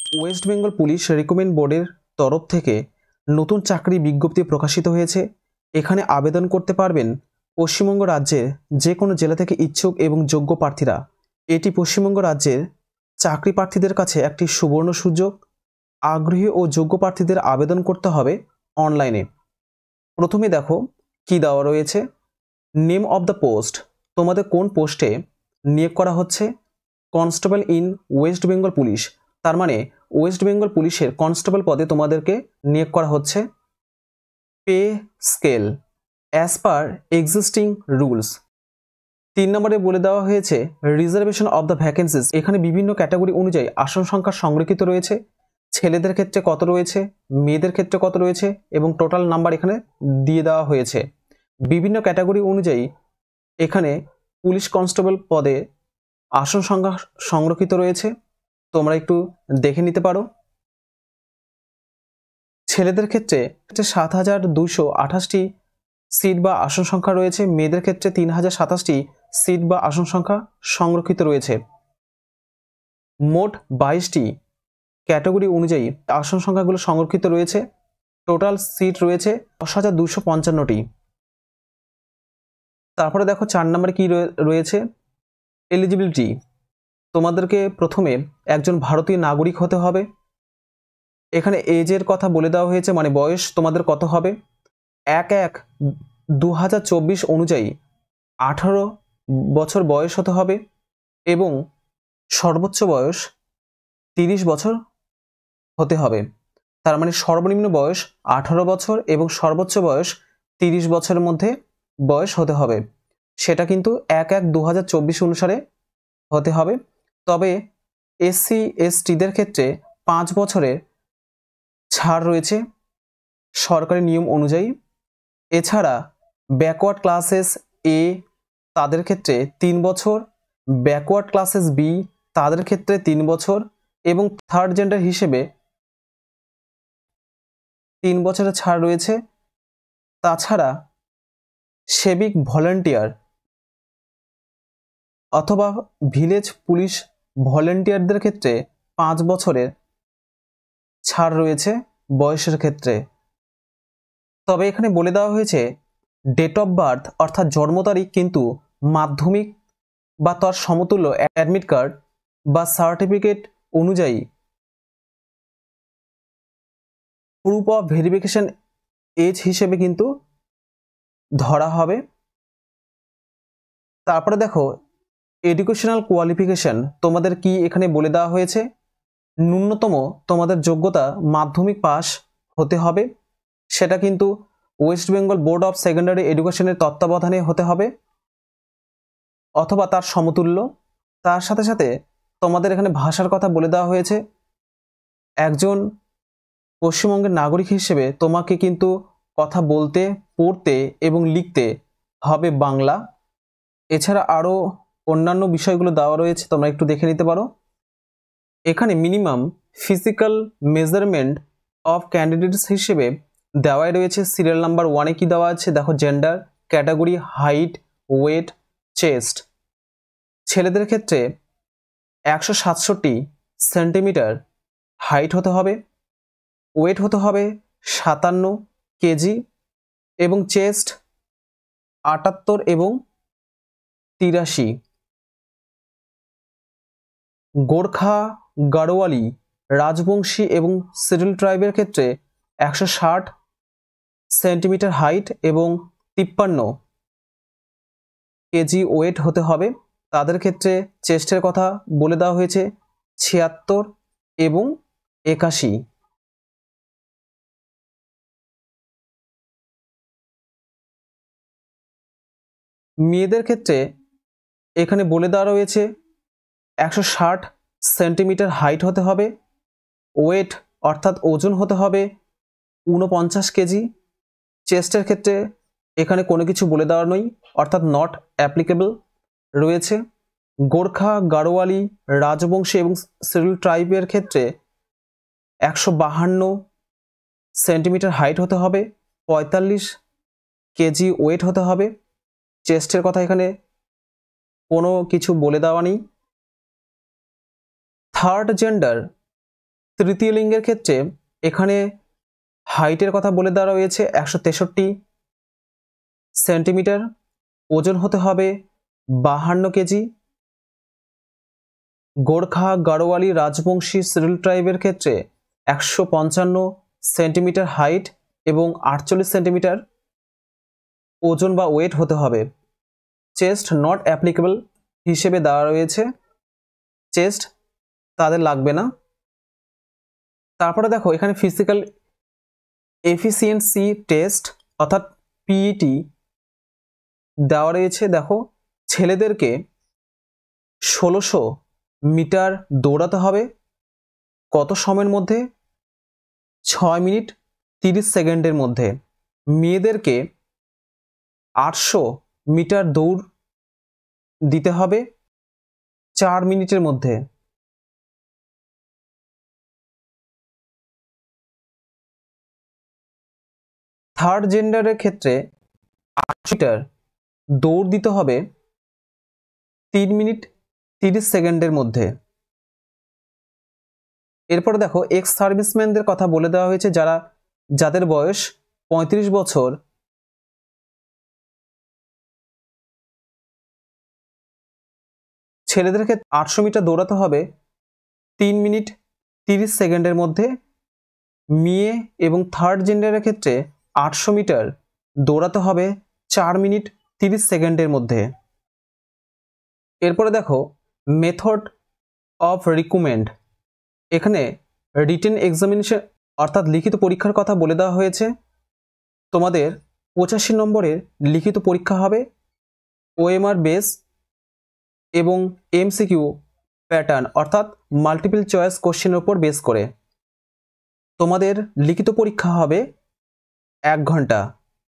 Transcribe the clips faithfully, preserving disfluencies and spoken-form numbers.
West Bengal police recruitment বোর্ডের তরফ থেকে নতুন চাকরি বিজ্ঞপ্তি প্রকাশিত হয়েছে। এখানে আবেদন করতে পারবেন পশ্চিমবঙ্গ রাজ্যের যে কোনো জেলা থেকে ইচ্ছুক এবং যোগ্য প্রার্থীরা। এটি পশ্চিমবঙ্গ রাজ্যের চাকরি প্রার্থীদের কাছে একটি সুবর্ণ সুযোগ। আগ্রহী ও যোগ্য প্রার্থীদের আবেদন করতে হবে অনলাইনে। প্রথমে দেখো কি দেওয়া রয়েছে। নেম অফ দ্য পোস্ট, তোমাদের কোন পোস্টে নিয়োগ করা হচ্ছে। Constable in West Bengal police, তার মানে ওয়েস্ট বেঙ্গল পুলিশের কনস্টেবল পদে তোমাদেরকে নিয়োগ করা হচ্ছে। Pay scale as per existing rules. তিন নম্বরে বলে দেওয়া হয়েছে রিজার্ভেশন অফ দ্য ভ্যাকেন্সিস, এখানে বিভিন্ন ক্যাটাগরি অনুযায়ী আসন সংখ্যা সংরক্ষিত রয়েছে। ছেলেদের ক্ষেত্রে কত রয়েছে, মেয়েদের ক্ষেত্রে কত রয়েছে এবং টোটাল নাম্বার এখানে দিয়ে দেওয়া হয়েছে। বিভিন্ন ক্যাটাগরি অনুযায়ী এখানে পুলিশ কনস্টেবল পদে আসন সংখ্যা সংরক্ষিত রয়েছে, তোমরা একটু দেখে নিতে পারো। ছেলেদের ক্ষেত্রে সাত হাজার দুইশো আঠাশটি সিট বা আসন সংখ্যা রয়েছে, মেয়েদের ক্ষেত্রে তিন হাজার সাতাশটি সিট বা আসন সংখ্যা সংরক্ষিত রয়েছে। মোট বাইশটি ক্যাটাগরি অনুযায়ী আসন সংখ্যাগুলো সংরক্ষিত রয়েছে। টোটাল সিট রয়েছে দশ হাজার দুশো পঞ্চান্নটি। তারপরে দেখো চার নম্বরে কি রয়েছে, এলিজিবিলিটি। তোমাদেরকে প্রথমে একজন ভারতীয় নাগরিক হতে হবে। এখানে এজের কথা বলে দেওয়া হয়েছে, মানে বয়স তোমাদের কত হবে। এক এক দু হাজার চব্বিশ অনুযায়ী আঠারো বছর বয়স হতে হবে এবং সর্বোচ্চ বয়স তিরিশ বছর হতে হবে। তার মানে সর্বনিম্ন বয়স আঠারো বছর এবং সর্বোচ্চ বয়স তিরিশ বছরের মধ্যে বয়স হতে হবে। সেটা কিন্তু এক এক দু হাজার চব্বিশ অনুসারে হতে হবে। তবে এসসি এসটিদের ক্ষেত্রে পাঁচ বছরের ছাড় রয়েছে সরকারি নিয়ম অনুযায়ী। এছাড়া ব্যাকওয়ার্ড ক্লাসেস এ তাদের ক্ষেত্রে তিন বছর, ব্যাকওয়ার্ড ক্লাসেস বি তাদের ক্ষেত্রে তিন বছর এবং থার্ড জেন্ডার হিসেবে তিন বছরের ছাড় রয়েছে। তাছাড়া সেবিক ভলেন্টিয়ার অথবা ভিলেজ পুলিশ ভলেন্টিয়ারদের ক্ষেত্রে পাঁচ বছরের ছাড় রয়েছে বয়সের ক্ষেত্রে। তবে এখানে বলে দেওয়া হয়েছে ডেট অফ বার্থ অর্থাৎ জন্ম তারিখ কিন্তু মাধ্যমিক বা তার সমতুল্য অ্যাডমিট কার্ড বা সার্টিফিকেট অনুযায়ী প্রুফ অফ ভেরিফিকেশন এজ হিসেবে কিন্তু ধরা হবে। তারপরে দেখো এডুকেশনাল কোয়ালিফিকেশন তোমাদের কি এখানে বলে দেওয়া হয়েছে। ন্যূনতম তোমাদের যোগ্যতা মাধ্যমিক পাস হতে হবে, সেটা কিন্তু West Bengal board of secondary এডুকেশনের তত্ত্বাবধানে হতে হবে অথবা তার সমতুল্য। তার সাথে সাথে তোমাদের এখানে ভাষার কথা বলে দেওয়া হয়েছে। একজন পশ্চিমবঙ্গের নাগরিক হিসেবে তোমাকে কিন্তু কথা বলতে, পড়তে এবং লিখতে হবে বাংলা। এছাড়া আরও অন্যান্য বিষয়গুলো দেওয়া রয়েছে, তোমরা একটু দেখে নিতে পারো। এখানে minimum physical measurement of candidates হিসেবে দেওয়াই রয়েছে। সিরিয়াল নাম্বার ওয়ানে কি দেওয়া আছে দেখো, gender, category, height, weight, chest. ছেলেদের ক্ষেত্রে একশো সাতষট্টি সেন্টিমিটার হাইট হতে হবে, ওয়েট হতে হবে সাতান্ন কেজি এবং চেস্ট আটাত্তর এবং তিরাশি। গোর্খা, গাড়োয়ালি, রাজবংশী এবং সিডিল ট্রাইবের ক্ষেত্রে একশো ষাট সেন্টিমিটার হাইট এবং তিপ্পান্ন কেজি ওয়েট হতে হবে। তাদের ক্ষেত্রে চেস্টের কথা বলে দেওয়া হয়েছে ছিয়াত্তর এবং একাশি। মেয়েদের ক্ষেত্রে এখানে বলে দেওয়া রয়েছে একশো ষাট সেন্টিমিটার হাইট হতে হবে, ওয়েট অর্থাৎ ওজন হতে হবে ঊনপঞ্চাশ কেজি। চেস্টের ক্ষেত্রে এখানে কোনো কিছু বলে দেওয়া নেই অর্থাৎ নট অ্যাপ্লিকেবল রয়েছে। গোর্খা, গাড়োয়ালি, রাজবংশী এবং সিডিল ট্রাইবের ক্ষেত্রে একশো বাহান্ন সেন্টিমিটার হাইট হতে হবে, পঁয়তাল্লিশ কেজি ওয়েট হতে হবে। চেস্টের কথা এখানে কোনো কিছু বলে দেওয়া নেই। থার্ড জেন্ডার তৃতীয় লিঙ্গের ক্ষেত্রে এখানে হাইটের কথা বলে দেওয়া রয়েছে একশো তেষট্টি সেন্টিমিটার, ওজন হতে হবে বাহান্ন কেজি। গোর্খা, গাড়োয়ালি, রাজবংশী, সিরিল ট্রাইবের ক্ষেত্রে একশো পঞ্চান্ন সেন্টিমিটার হাইট এবং আটচল্লিশ সেন্টিমিটার ওজন বা ওয়েট হতে হবে। চেস্ট নট অ্যাপ্লিকেবল হিসেবে দেওয়া রয়েছে, চেস্ট তাদের লাগবে না। তারপরে দেখো এখানে ফিজিক্যাল এফিসিয়েন্সি টেস্ট অর্থাৎ পিইটি দেওয়া রয়েছে। দেখো ছেলেদেরকে ষোলোশো মিটার দৌড়াতে হবে কত সময়ের মধ্যে? ছয় মিনিট তিরিশ সেকেন্ডের মধ্যে। মেয়েদেরকে আটশো মিটার দৌড় দিতে হবে চার মিনিটের মধ্যে। থার্ড জেন্ডারের ক্ষেত্রে আটশো মিটার দৌড় দিতে হবে তিন মিনিট তিরিশ সেকেন্ডের মধ্যে। এরপরে দেখো এক্স সার্ভিসম্যানদের কথা বলে দেওয়া হয়েছে, যারা যাদের বয়স পঁয়ত্রিশ বছর ছেলেদেরকে আটশো মিটার দৌড়াতে হবে তিন মিনিট তিরিশ সেকেন্ডের মধ্যে। মেয়ে এবং থার্ড জেন্ডারের ক্ষেত্রে আটশো মিটার দৌড়াতে হবে চার মিনিট তিরিশ সেকেন্ডের মধ্যে। এরপরে দেখো মেথড অফ রিক্রুটমেন্ট, এখানে রিটেন এক্সামিনেশন অর্থাৎ লিখিত পরীক্ষার কথা বলে দেওয়া হয়েছে। তোমাদের পঁচাশি নম্বরের লিখিত পরীক্ষা হবে ওএমআর বেস এবং এমসিকিউ প্যাটার্ন অর্থাৎ মাল্টিপল চয়েস কোশ্চেনের উপর বেস করে। তোমাদের লিখিত পরীক্ষা হবে এক ঘন্টা।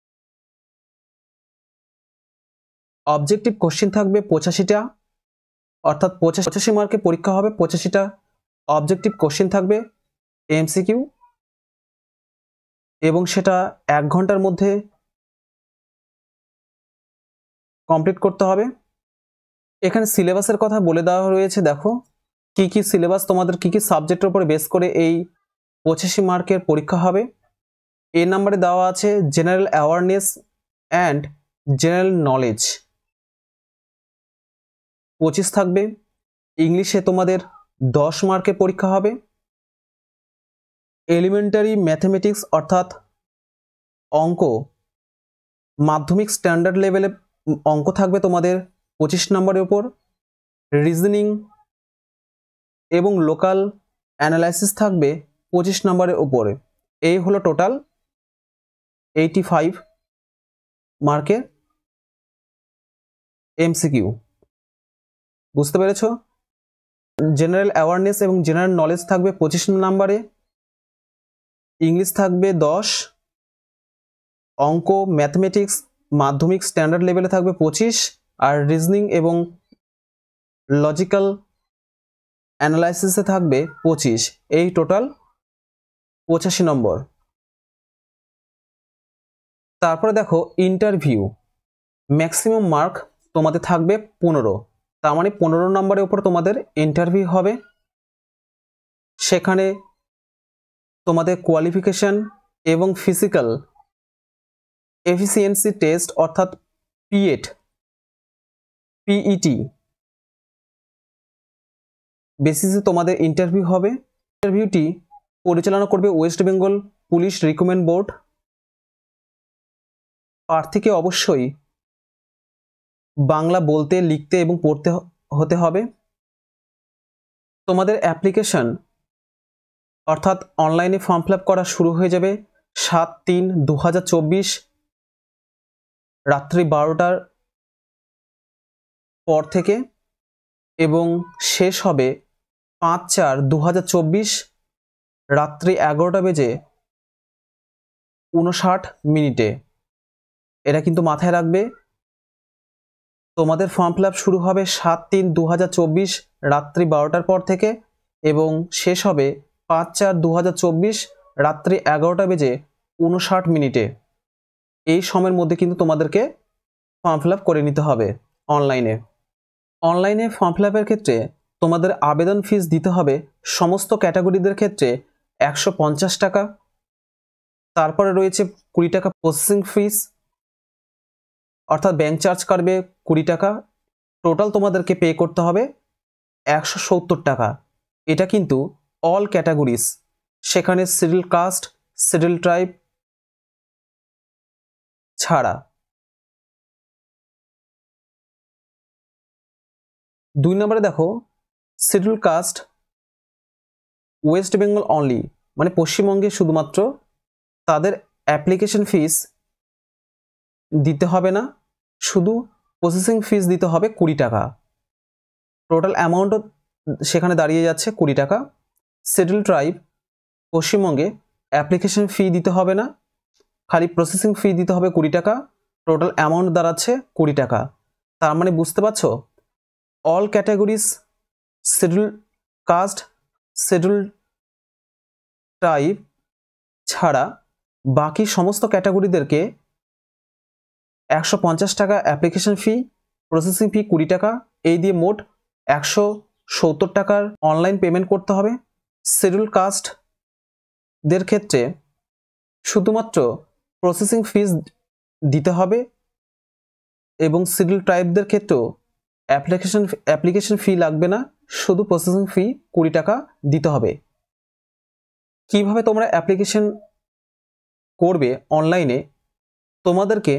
অবজেক্টিভ কোশ্চেন থাকবে পঁচাশিটা, অর্থাৎ পঁচাশি মার্কের পরীক্ষা হবে, পঁচাশিটা অবজেক্টিভ কোশ্চেন থাকবে এমসিকিউ, এবং সেটা এক ঘন্টার মধ্যে কমপ্লিট করতে হবে। এখানে সিলেবাসের কথা বলে দেওয়া রয়েছে। দেখো কি কি সিলেবাস, তোমাদের কি কি সাবজেক্টের উপরে বেস করে এই পঁচাশি মার্কের পরীক্ষা হবে। এ নাম্বারে দেওয়া আছে general awareness and general knowledge পঁচিশ থাকবে। ইংলিশে তোমাদের দশ মার্কের পরীক্ষা হবে। এলিমেন্টারি ম্যাথমেটিক্স অর্থাৎ অঙ্ক মাধ্যমিক স্ট্যান্ডার্ড লেভেলে অঙ্ক থাকবে তোমাদের পঁচিশ নম্বরের উপর। রিজনিং এবং লোকাল অ্যানালাইসিস থাকবে পঁচিশ নম্বরের উপরে। এই হলো টোটাল এইটি ফাইভ মার্কের এমসিকিউ। বুঝতে পেরেছ? জেনারেল অ্যাওয়ারনেস এবং জেনারেল নলেজ থাকবে পঁচিশ নম্বরে, ইংলিশ থাকবে দশ, অঙ্ক ম্যাথমেটিক্স মাধ্যমিক স্ট্যান্ডার্ড লেভেলে থাকবে পঁচিশ, আর রিজনিং এবং লজিক্যাল অ্যানালাইসিসে থাকবে পঁচিশ। এই টোটাল পঁচাশি নম্বর। তারপরে দেখো ইন্টারভিউ, ম্যাক্সিমাম মার্ক তোমাদের থাকবে পনেরো, তার মানে পনেরো নম্বরের উপর তোমাদের ইন্টারভিউ হবে। সেখানে তোমাদের কোয়ালিফিকেশন এবং ফিজিক্যাল এফিসিয়েন্সি টেস্ট অর্থাৎ পিএট পিইটি বেসিসে তোমাদের ইন্টারভিউ হবে। ইন্টারভিউটি পরিচালনা করবে West Bengal police recruitment board. প্রার্থীকে অবশ্যই বাংলা বলতে, লিখতে এবং পড়তে হতে হবে। তোমাদের অ্যাপ্লিকেশন অর্থাৎ অনলাইনে ফর্ম ফিল আপ করা শুরু হয়ে যাবে সাত তিন দু হাজার চব্বিশ রাত্রি বারোটার পর থেকে এবং শেষ হবে পাঁচ চার দু হাজার চব্বিশ রাত্রি এগারোটা বেজে উনষাট মিনিটে। এটা কিন্তু মাথায় রাখবে, তোমাদের ফর্ম ফিল আপ শুরু হবে সাত তিন দু হাজার চব্বিশ রাত্রি বারোটার পর থেকে এবং শেষ হবে পাঁচ চার দু হাজার চব্বিশ রাত্রি এগারোটা বেজে উনষাট মিনিটে। এই সময়ের মধ্যে কিন্তু তোমাদেরকে ফর্ম ফিল আপ করে নিতে হবে অনলাইনে। অনলাইনে ফর্ম ফিল আপের ক্ষেত্রে তোমাদের আবেদন ফিস দিতে হবে সমস্ত ক্যাটাগরিদের ক্ষেত্রে একশো পঞ্চাশ টাকা। তারপরে রয়েছে কুড়ি টাকা প্রসেসিং ফিস, অর্থাৎ ব্যাংক চার্জ কাটবে কুড়ি টাকা। টোটাল তোমাদেরকে পে করতে হবে একশো সত্তর টাকা। এটা কিন্তু অল ক্যাটাগরিজ, সেখানে শিডিউল কাস্ট, শিডিউল ট্রাইব ছাড়া। দুই নম্বরে দেখো schedule caste West Bengal only, মানে পশ্চিমবঙ্গে শুধুমাত্র, তাদের অ্যাপ্লিকেশন ফিস দিতে হবে না, শুধু প্রসেসিং ফিস দিতে হবে কুড়ি টাকা। টোটাল অ্যামাউন্টও সেখানে দাঁড়িয়ে যাচ্ছে কুড়ি টাকা। শিডিউল ট্রাইব পশ্চিমবঙ্গে অ্যাপ্লিকেশন ফি দিতে হবে না, খালি প্রসেসিং ফি দিতে হবে কুড়ি টাকা। টোটাল অ্যামাউন্ট দাঁড়াচ্ছে কুড়ি টাকা। তার মানে বুঝতে পারছো, all categories, schedule caste, schedule tribe ছাড়া বাকি সমস্ত ক্যাটাগরিদেরকে একশো পঞ্চাশ টাকা অ্যাপ্লিকেশন ফি, প্রসেসিং ফি কুড়ি টাকা, এই দিয়ে মোট একশো সত্তর টাকার অনলাইন পেমেন্ট করতে হবে। শিডিউল কাস্টদের ক্ষেত্রে শুধুমাত্র প্রসেসিং ফিস দিতে হবে এবং শিডিউল ট্রাইবদের ক্ষেত্রেও অ্যাপ্লিকেশন অ্যাপ্লিকেশন ফি লাগবে না, শুধু প্রসেসিং ফি কুড়ি টাকা দিতে হবে। কিভাবে তোমরা অ্যাপ্লিকেশন করবে অনলাইনে, তোমাদেরকে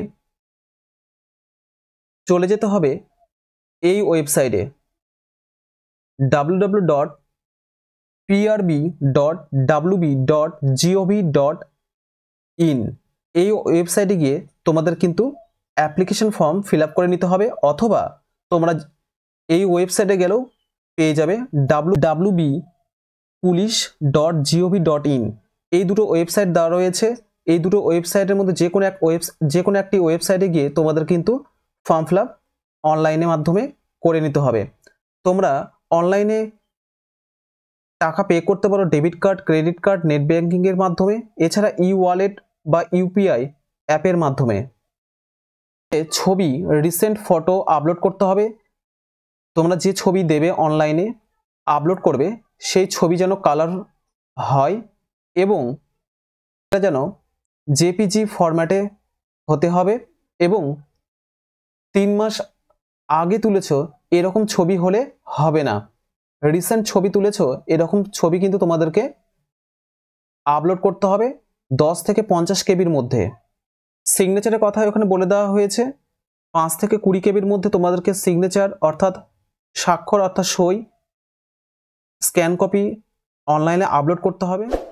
চলে যেতে হবে এই ওয়েবসাইটে W W W dot P R B dot W B dot G O V dot in. এই ওয়েবসাইটে গিয়ে তোমাদের কিন্তু অ্যাপ্লিকেশন ফর্ম ফিল আপ করে নিতে হবে, অথবা তোমরা এই ওয়েবসাইটে গেলেও পেয়ে যাবে W W B police dot G O V dot in. এই দুটো ওয়েবসাইট দেওয়া রয়েছে। এই দুটো ওয়েবসাইটের মধ্যে যে কোনো এক ওয়েব যে কোনো একটি ওয়েবসাইটে গিয়ে তোমাদের কিন্তু ফর্ম ফিল আপ অনলাইনের মাধ্যমে করে নিতে হবে। তোমরা অনলাইনে টাকা পে করতে পারো debit card, credit card, net ব্যাঙ্কিংয়ের মাধ্যমে, এছাড়া ই ওয়ালেট বা ইউপিআই অ্যাপের মাধ্যমে। ছবি, রিসেন্ট ফটো আপলোড করতে হবে। তোমরা যে ছবি দেবে অনলাইনে আপলোড করবে, সেই ছবি যেন কালার হয় এবং এটা যেন জেপিজি ফরম্যাটে হতে হবে, এবং তিন মাস আগে তুলেছ এরকম ছবি হলে হবে না। রিসেন্ট ছবি তুলেছ এরকম ছবি কিন্তু তোমাদেরকে আপলোড করতে হবে দশ থেকে পঞ্চাশ কেবির মধ্যে। সিগনেচারের কথা ওখানে বলে দেওয়া হয়েছে, পাঁচ থেকে কুড়ি কেবির মধ্যে তোমাদেরকে সিগনেচার অর্থাৎ স্বাক্ষর অর্থাৎ সই স্ক্যান কপি অনলাইনে আপলোড করতে হবে।